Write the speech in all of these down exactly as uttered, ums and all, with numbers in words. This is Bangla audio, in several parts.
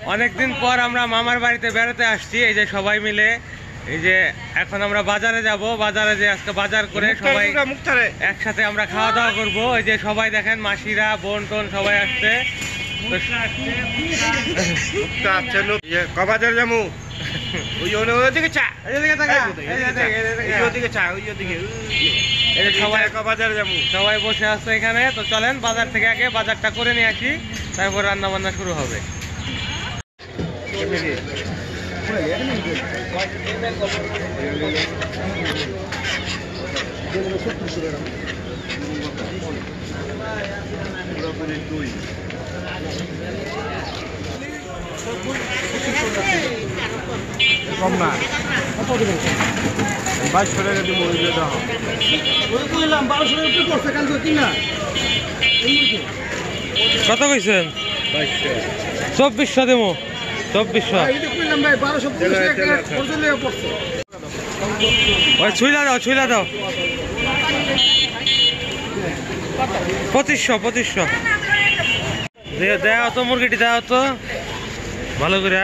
অনেকদিন পর আমরা মামার বাড়িতে বেড়াতে আসছি, এই যে সবাই মিলে। এই যে এখন আমরা বাজারে যাব, বাজারে যে আজকে বাজার করে সবাই একসাথে আমরা খাওয়া দাওয়া করবো। এই যে সবাই দেখেন, মাসিরা, বোন টোন সবাই আসছে। কবাজার যাবো, সবাই বসে আছে এখানে। তো চলেন বাজার থেকে আগে বাজারটা করে নিয়ে আসি, তারপর রান্না বান্না শুরু হবে। কম না বাইশশো টাকা দিব, কত কইছেন? চব্বিশশো দেবো, চব্বিশশো। ওই ছুইলা দাও, ছুইলা দাও। পঁচিশশো, পঁচিশশো দেওয়া তো, মুরগিটি দেওয়া তো ভালো করে।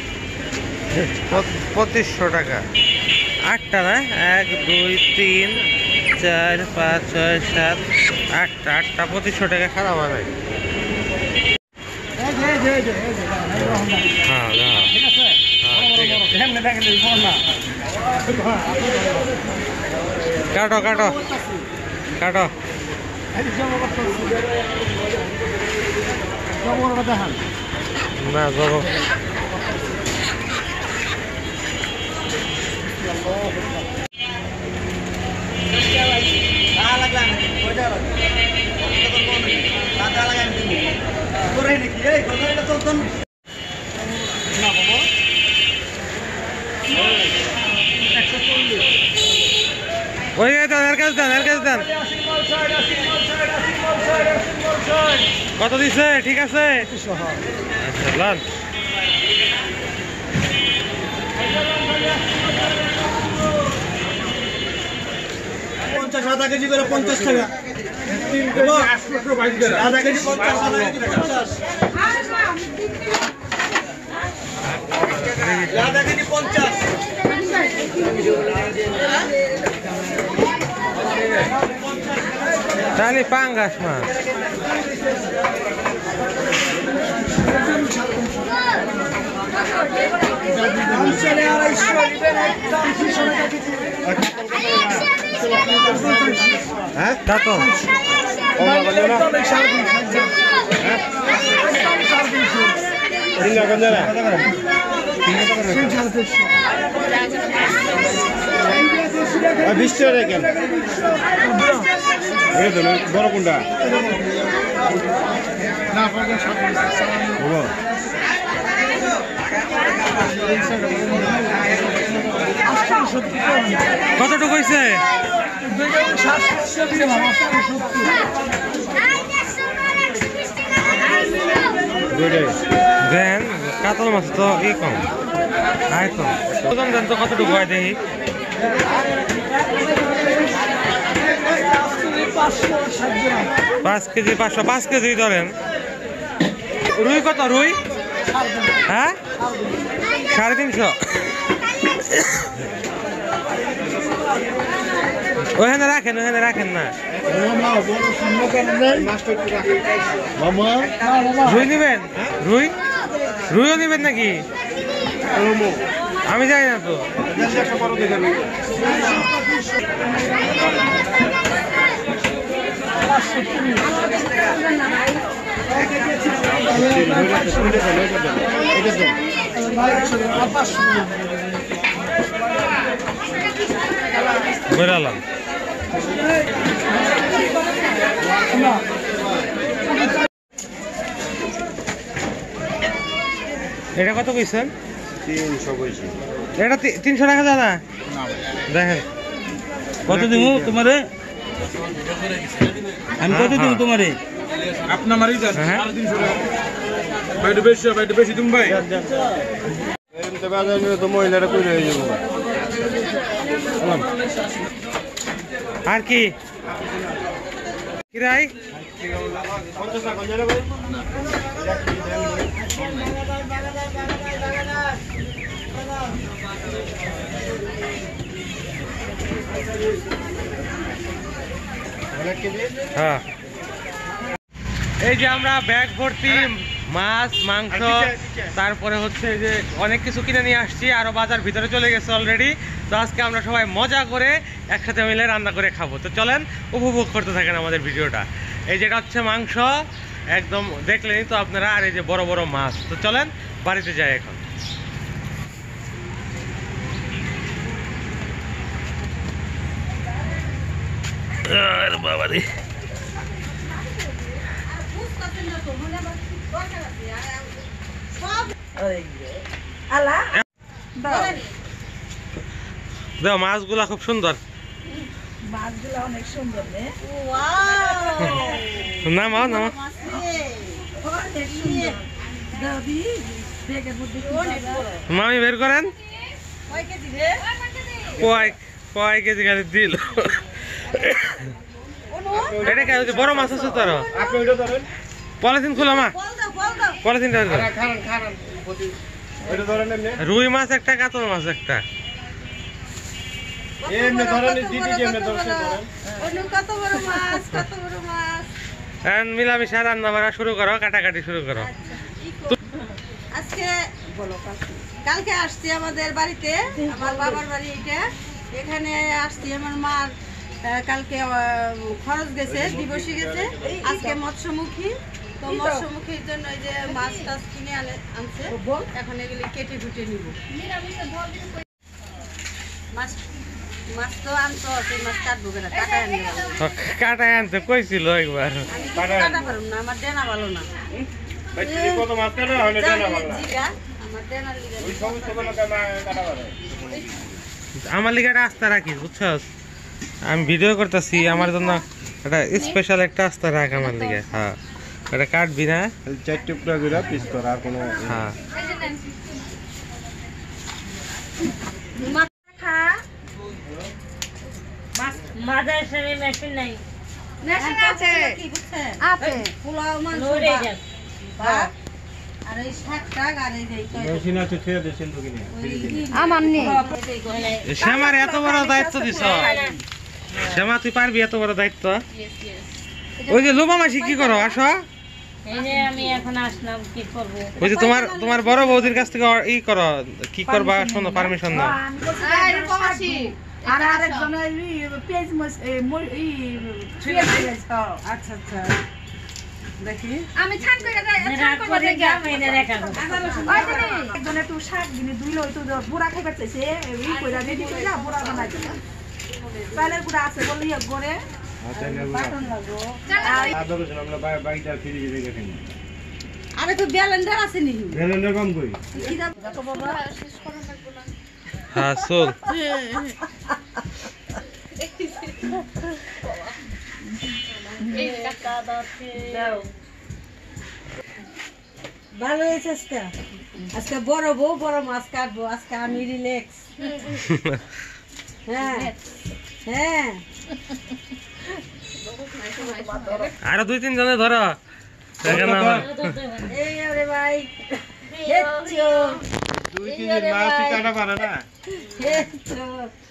পঁচিশশো টাকা আটটা না? এক দুই তিন চার পাঁচ ছয় সাত আটটা, আটটা পঁচিশশো টাকা খারাপ হয়। হ্যাঁ কাটো কাটো কাটো। না জব ওই দেন, এর কাছে দেন, এর কাছে দেন। কত দিছে? ঠিক আছে, আচ্ছা লান। পঞ্চাশ আধা কেজি করে পঞ্চাশ টাকা, আধা কেজি পঞ্চাশ, আধা কেজি পঞ্চাশ। তাহলে পাঙ্গাস মাছ। হ্যাঁ তা তো বিশ টাকা কেন বড় কোনটা? কতটুকু হয়েছে? দেন কাতল মাছ তো ই কম, আয় কম। ওজন দেন তো কতটুকু হয় দেখি। পাঁচ কেজি, পাঁচশো, পাঁচ কেজি ধরেন। রুই কত? রুই হ্যাঁ সাড়ে তিনশো। ওখানে রাখেন, ওখানে রাখেন না। রুই নিবেন? রুই রুইও নিবেন নাকি? আমি যাই না তো। বেরালাম এটা কত কইছেন? তিনশো কইছি। এটা তিনশো টাকা দাদা দেখেন। কত দিব তোমারে? আমি কত দিব তোমারে? আপনার মারি দেন তিনশো টাকা। ভাই বেশি, ভাই বেশি তুমি ভাই। এমতে বাজার নিয়ে তো মহিলারা কই রয়ে যাবো। আর কি কিরাই পঞ্চাশ টাকা হ্যাঁ এই যে আমরা ব্যাগ ভর্তি মাছ মাংস তারপরে হচ্ছে যে অনেক কিছু কিনে নিয়ে আসছি, আরো বাজার ভিতরে চলে গেছে অলরেডি। তো আজকে আমরা সবাই মজা করে একসাথে মিলে রান্না করে খাবো। তো চলেন উপভোগ করতে থাকেন আমাদের ভিডিওটা। এই যেটা হচ্ছে মাংস, একদম দেখলেনই তো আপনারা, আর এই যে বড় বড় মাছ। তো চলেন বাড়িতে যাই এখন। বাবারে দেখো মাছগুলা খুব সুন্দর, মাছগুলো অনেক সুন্দর রে। নামাও নামাও। অনেক সুন্দর। দাদি ব্যাগের মধ্যে কি বাবা? মামি বের করেন। কয় কেজি রে? কয় কয় কেজি খালি দিল। এটা কি হচ্ছে? বড় মাছ আছে তোর? আপনি ওইটা ধরেন, পলিথিন খুলো মা, বল দাও বল দাও। পলিথিনটা ধরো। খারান খারান ওইটা ধরেন এমনি রুই মাছ একটা, কাতল মাছ একটা। এমনি ধরেন, দিদি এমনি ধরেন ধরেন। ওনু কত বড় মাছ, কত বড় মাছ। এখন মিলামিশা রান্না বান্না শুরু করো, কাটাকাটি শুরু করো। আজকে বলো কালকে কালকে আসছি আমাদের বাড়িতে, আমার বাবার বাড়ি এটা। এখানে আসছি আমার মার আহ, কালকে আহ, খরচ গেছে, দিবসী গেছে। আজকে মৎস্যমুখী, তো মৎস্যমুখীর জন্য এই যে মাছ টাছ কিনে আনে আনছে। এখন এগুলি কেটে কুটে নিব। মাছ মাছ তো আনতো, সেই মাছ কাটবো কেনা, কাটায় আনবে না। কাটায় আনতে কইছিল একবার। আমি কিন্তু কাটা পারুম না, আমার দেনা ভালো না। ভাই তুমি কত মাছ কাটা হলে জানা জানি ভালো না। জিগা, আমার দেনার লিগা ওই সমস্ত কোনো কাটা কাটা পারে। আমার লিগে একটা আস্থা রাখিস, বুঝছস? আমি ভিডিও করতেছি, আমার জন্য একটা স্পেশাল একটা আস্থা রাখ আমার লিগে। হ্যাঁ, এটা কাটবি না? চার টুকরা করে পিস করা, আর কোনো হ্যাঁ। মাছ খা মাদার সামনে মেশিন নাই, মেশিন আছে কি বুঝছেন? আছে। পোলাও মাংস নড়ে ভাত, যাবে। ভাত, আর এই শাক টাক আর এই যে এই কয়টা- মেশিন আছে, ছেড়ে দে সিন্ধু কিনে। ওই ই- আমার নেই। শ্যামার এত বড় দায়িত্ব দিছ, শ্যামা তুই পারবি এত বড় দায়িত্ব? ওই যে লোমা মাসি কি করো? আসো। এই যে আমি এখন আসলাম, কি করবো? ওই যে তোমার তোমার বড় বৌদির কাছ থেকে ই করো, কি করবা শোনো, পারমিশন নাও। আর আরেকজনের ই পেঁয়াজ মরিচ এই মরি ই পেঁয়াজ দিয়েছ। আচ্ছা আচ্ছা দেখি আমি ছান করে যাই রাগ করে গেলাম, এনে দেখাবো। একজন একটু শাক দিনে দুই লই তো বুড়া খাইবার চাইছে ই কইরা রেডি করে যা বুড়া বানাই দিলাম। চালের গুঁড়া আছে বলি করে বাটন লাগো। আদর ছিল আমরা বাইকটা ফ্রিজে রেখে দিই। আরে তো ব্যালেন্ডার আছে নি ব্যালেন্ডার কম কই। কি দাও দেখো বাবা। হ্যাঁ চল। দাও। ভালো হয়েছে আজকে। আজকে বড় বউ বড় মাছ কাটবো, আজকে আমি রিল্যাক্স। হ্যাঁ হ্যাঁ আরো দুই তিন জনে ধরো। দেখেন আমার এই আরে ভাই হেচ্চো দুই কেজি মাছ কাটা পারে না। হেচ্চো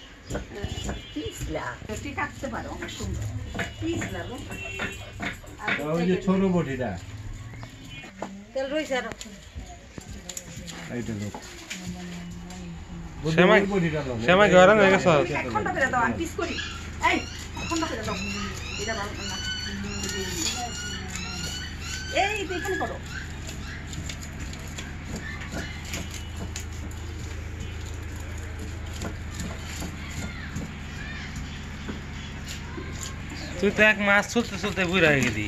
পিছলা ঠিক কাটতে পারো, অনেক সুন্দর পিছলা গো। ওই যে ছোট বটিটা তেল রইছে আর এইটা লোক শ্যামা শ্যামা ঘরে হয়ে গেছে। খন্ড করে দাও, আমি পিস করি। এই খন্ড করে দাও, এটা ভালো না। এই এখানে করো। তুই তো এক মাছ চলতে চলতে বুড়া হয়ে গেলি,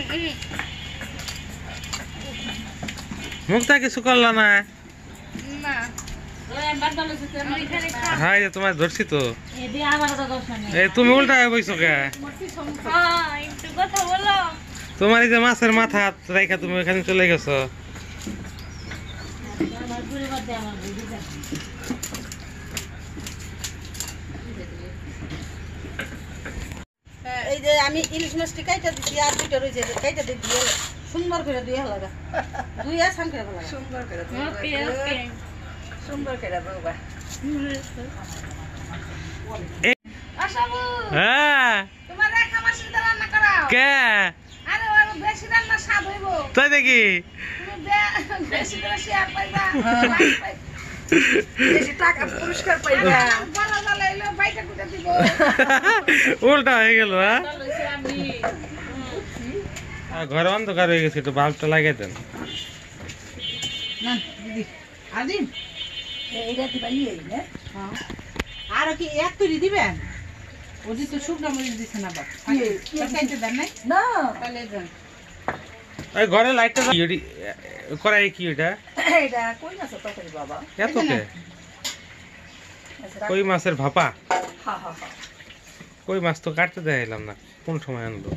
মুখটা কিছু করলা না? না আমি এখানে খা হ্যাঁ এই যে তোমার ধরছি তো। এদি আমার তো দোষ নেই। এই তুমি উল্টা হয়ে বইছো কে? হ্যাঁ একটু কথা বলো। তোমার এই যে মাছের মাথা রেখা তুমি ওখানে চলে গেছো। আমার পুরো বাদে আমার বুঝি যা। এই যে আমি ইলিশ মাছটি কাইটা দিছি, আর দুইটা রয়েছে কাইটা দিয়ে দিয়ে সুন্দর করে দুই লাগা দুই আসান করে লাগা সুন্দর করে ওকে ওকে সুন্দর করে বাবা আশাবু হ্যাঁ তোমার রেখা মাসি দা রান্না করাও কে আরে ওর বেশি রান্না স্বাদ হইবো তাই দেখি তুমি বে- বেশি করে শেয়ার পাইবা বেশি টাকা পুরস্কার পাইবা বলা বলা এলো বাইটা কুটা দিব উল্টা হয়ে গেল হ্যাঁ আর ঘরে অন্ধকার হয়ে গেছে একটু বাল্বটা লাগিয়ে দেন না দিদি আদিন এইটা দিবা ইয়ে না আর কি এক তুই দিবেন ওদি তো শুকনা মরিচ দিছ না বাবা কি কাইতে দেন নাই না তাহলে দেন ওই ঘরে লাইটটা করাই কি ওটা এইটা কই মাছ তরকারি বাবা এত কে কই মাছের ভাপা হ্যাঁ হ্যাঁ হ্যাঁ কই মাছ তো কাটতে দেখাইলাম না কোন সময় আনলো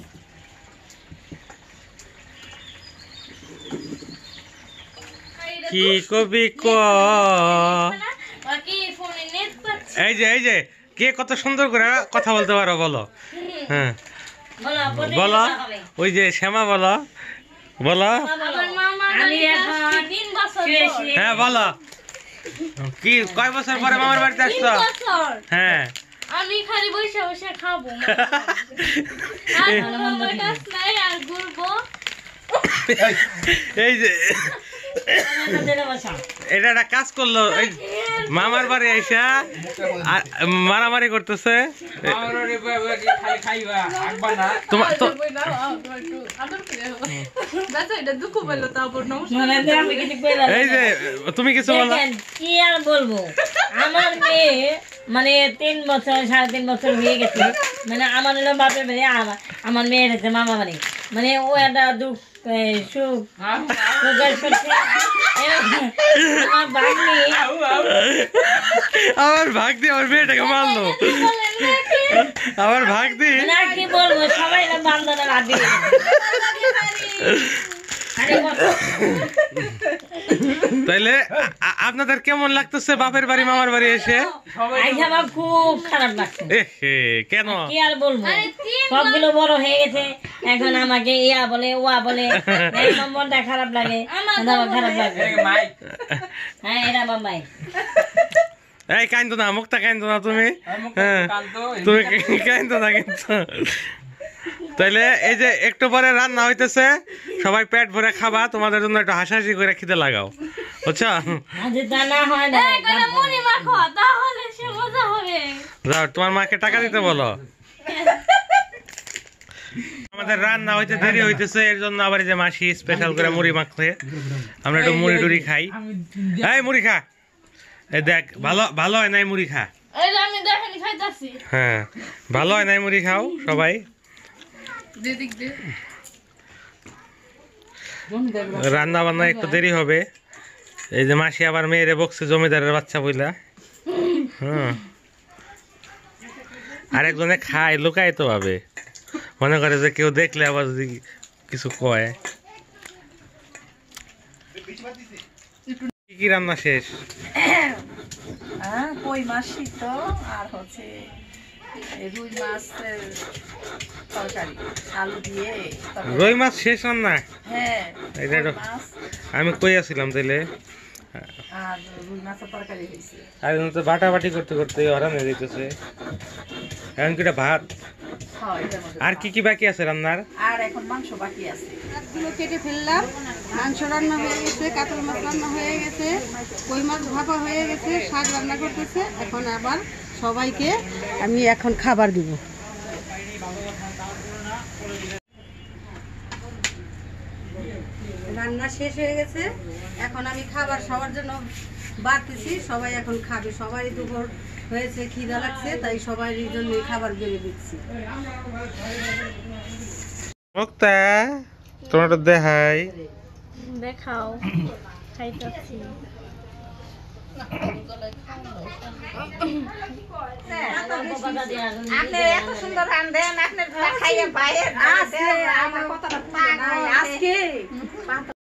কি কবি ক বাকি ফোনে নেট পাচ্ছি এই যে এই যে কে কত সুন্দর করে কথা বলতে পারো বলো হ্যাঁ বলো বলে বলো হবে ওই যে শ্যামা বলো বলো আমার মামা আমি এখন তিন বছর শুয়ে পর। শুয়ে হ্যাঁ বলো কি কয় বছর পরে মামার বাড়িতে তিন আসছো বছর হ্যাঁ আমি খালি বসে বসে খাবো আর কোনো আমার কাজ নাই আর ঘুরবো এই যে জেনে বসা এটা একটা কাজ করলো এই মামার বাড়ি আইসা আর মারামারি করতেছে তোমার তো মানে আমি কিছু কইলাম এই যে তুমি কিছু বলো দেখেন, কি আর বলবো আমার মেয়ে মানে তিন বছর সাড়ে তিন বছর হয়ে গেছে মানে আমার হলো বাপের বাড়ি আমার আমার মেয়ের হচ্ছে মামা বাড়ি মানে ও একটা দুঃখ এ, সুখ সুখের সুখে এরকম আমার ভাগ্নি আমার ভাগ দিয়ে আমার মেয়েটাকে মারলো আমার ভাগ দিয়ে মানে আর কি বলবো সবাই না বান্ধবরা রাত দিয়ে আরে বলো। তাইলে আ- আ- আপনাদের কেমন লাগতেছে বাপের বাড়ি মামার বাড়ি এসে আইসা আমার খুব খারাপ লাগছে এ হে, কেন কি আর বলবো সবগুলো বড় হয়ে গেছে এখন আমাকে ইয়া বলে ওয়া বলে এই নম্বরটা খারাপ লাগে আমার খারাপ লাগে হ্যাঁ এটা বাবাই এই কাইন্দো না মুখটা কাইন্দো না তুমি হ্যাঁ তুমি কাইন্দো না কিন্তু তাইলে এই যে একটু পরে রান্না হইতেছে সবাই পেট ভরে খাবা তোমাদের জন্য একটু হাসাহাসি করে খিদে লাগাও বুঝছো আজ তা না হয় না এই করে মুড়ি মাখো তাহলে সে মজা হবে যাও তোমার মাকে টাকা দিতে বলো আমাদের রান্না হইতে দেরি হইতেছে এর জন্য আবার এই যে মাসি স্পেশাল করে মুড়ি মাখছে আমরা একটু মুড়ি টুড়ি খাই এই মুড়ি খা এই দেখ ভালো ভালো হয় নাই মুড়ি খা এই যে আমি দেখেনি খাইতাছি হ্যাঁ ভালো হয় নাই মুড়ি খাও সবাই রান্না বান্না একটু দেরি হবে এই যে মাসি আবার মেয়েরে বকছে জমিদারের বাচ্চা বইলা হ্যাঁ আরেকজনে খায় লুকায় তো ভাবে মনে করে যে কেউ দেখলে আবার যদি কিছু কয় কি কি রান্না শেষ হ্যাঁ কই মাছ সিদ্ধ আর হচ্ছে এই রুই মাছের তরকারি আলু দিয়ে তরকারি। রুই মাছ শেষ রান্না হ্যাঁ এটা কই তো- মাছ আমি কই আসছিলাম তাইলে আর রুই মাছের তরকারি হয়েছে আর তো বাটা বাটি করতে করতে হরান হয়ে যেতেছে এখন কি এটা ভাত হ্যাঁ এটার মধ্যে আর কি কি বাকি আছে রান্নার আর এখন মাংস বাকি আছে মাছগুলো কেটে ফেললাম মাংস রান্না হয়ে গেছে কাতল মাছ রান্না হয়ে গেছে কই মাছ ভাপা হয়ে গেছে শাক রান্না করতেছে এখন আবার সবাইকে আমি এখন খাবার দিব রান্না শেষ হয়ে গেছে এখন আমি খাবার সবার জন্য বাড়তেছি সবাই এখন খাবে সবারই দুপুর হয়েছে খিদা লাগছে তাই সবারই জন্য খাবার বেড়ে দিচ্ছি মুক্তা তোমার দেখাই দেখাও খাইতাছি আপনি এত সুন্দর রান্ধেন আপনি খাইয়ে বাইরে আজকে আমার কথাটা আজকে